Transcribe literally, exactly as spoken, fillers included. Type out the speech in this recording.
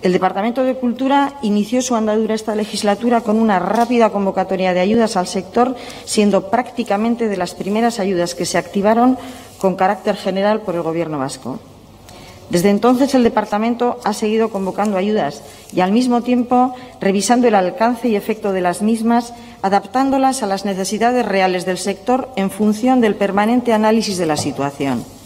El Departamento de Cultura inició su andadura esta legislatura con una rápida convocatoria de ayudas al sector, siendo prácticamente de las primeras ayudas que se activaron con carácter general por el Gobierno vasco. Desde entonces, el Departamento ha seguido convocando ayudas y, al mismo tiempo, revisando el alcance y efecto de las mismas, adaptándolas a las necesidades reales del sector en función del permanente análisis de la situación.